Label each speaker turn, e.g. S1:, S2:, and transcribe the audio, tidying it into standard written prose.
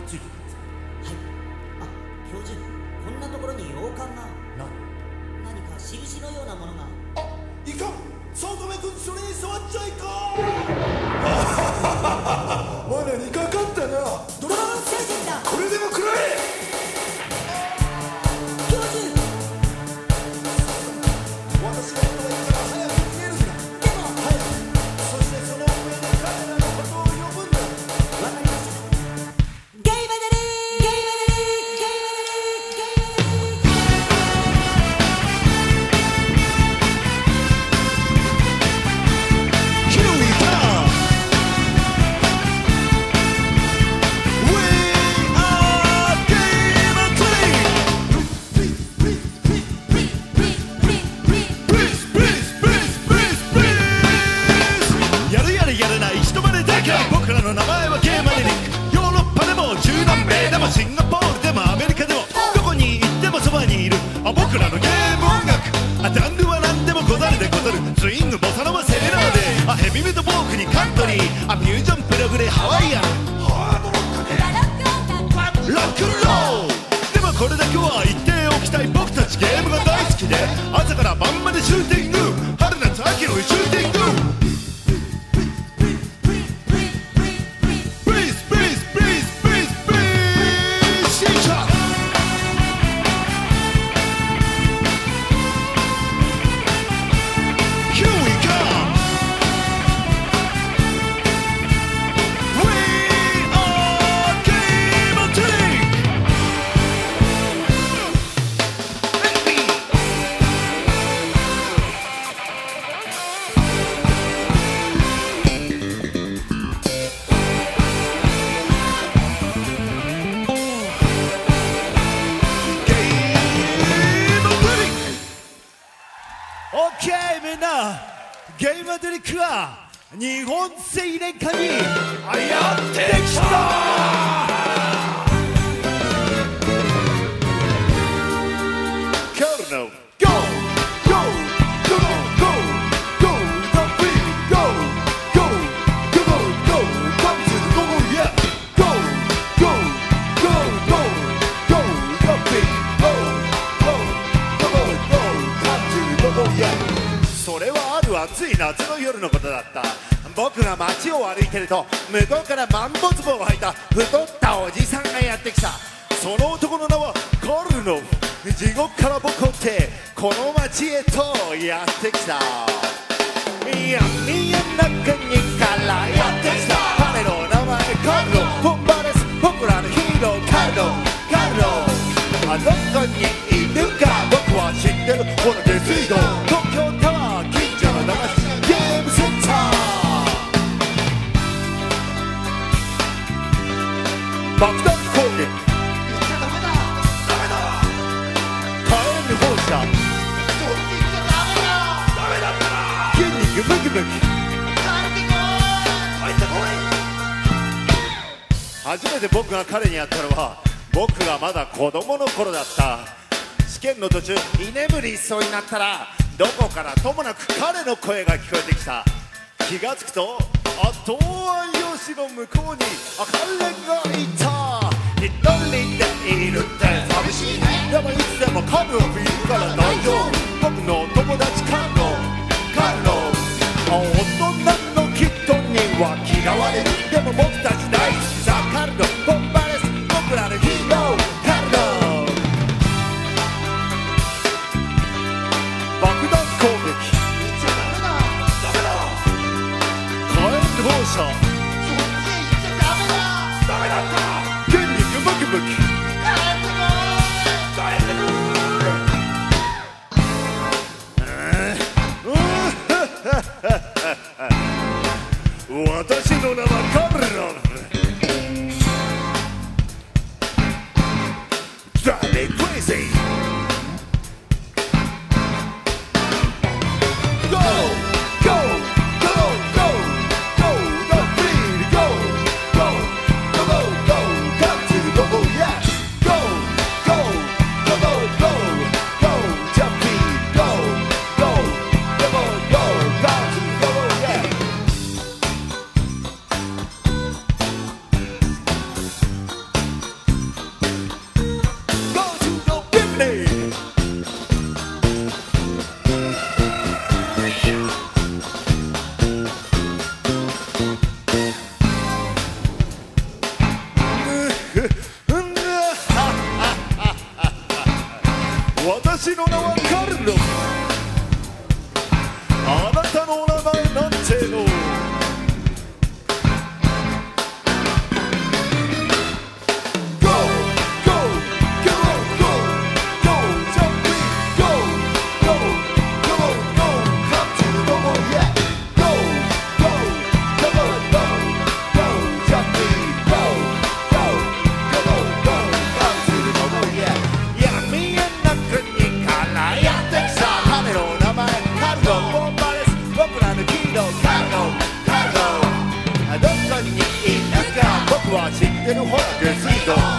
S1: ついてください。
S2: はい。あ、教授、こんなところに王冠が。何か印のようなものが。
S1: あ、いかん、早乙女君、それに触っちゃいかん。罠にかかったな。
S2: ドラゴン星人だ。
S1: これでも食らえ。
S2: 教授、
S1: 私のことがいいから早く逃げるんだ。
S2: でも
S1: 早く。そしてその上で彼らのことを呼ぶんだ。
S2: わかりました。ゲイマデリー、ゲイマデリー、ゲイマデリー、ゲイマデリー。
S1: Here we come. We are Game and Tree. Please, please, please, please, please. やるやるやらない人まででかい。僕らの名前はゲーマデリック。ヨーロッパでも中南米でもシンガポールでもアメリカでもどこに行ってもそばにいる僕らのゲーム音楽。ジャンルは何でもござるでござる。スイングボサノバセレナーでヘビメタフォークにカントリーフュージョンプログレハワイアンハードロックでロックンロール。でもこれだけは言っておきたい。僕たちゲームが大好きで朝から晩までシューティング。春夏秋のシューティング。Please, please, please, please, please, シーシャ。Here we come. We are Game and Tree. OK みんな、ゲームアトリックは日本青年会にやってきた。カルノ Go! Go! Go! Go! Go! The beat! Go! Go! Go! Go! Come to the go! Yeah! Go! Go! Go! Go! Go! The beat! Go! Go! Go! Go! Come to the go! Yeah! それはある暑い夏の夜のことだった。僕が街を歩いてると向こうからマンボズボンを履いた太ったおじさんがやってきた。その男の名はカルノ。地獄から僕を追ってこの街へとやってきた。闇の中にからやってきた。彼の名前カルノ。本場です僕らのヒーローカルノ。カルノ。どこにいるか僕は知ってる。ほらデスイド東京タワー近所の駄菓子ゲームセンター。爆弾攻撃。火炎放射。筋肉ムキムキ。初めて僕が彼に会ったのは僕がまだ子供の頃だった。試験の途中居眠りしそうになったらどこからともなく彼の声が聞こえてきた。気がつくと東湾用紙の向こうに彼がいた。一人でいるって寂しいね。でもいつでも彼はいるから大丈夫。僕のお友達カルノ。カルノ。大人の人には嫌われる。でも僕たち大好きさカルノ。本場です僕らのヒーローカルノ。爆弾攻撃。火炎放射。筋肉ムキムキ。私の名はカルノ。Drive me crazy. Go, go, go, go, go, the beat, go, go, go, go, go, come to the go, yeah. Go, go, go, go, go, go, the beat, go, go, go, go, go, come to the go, yeah. 私の名はカルロス。あなたのお名前なんての。知ってるほらデスイート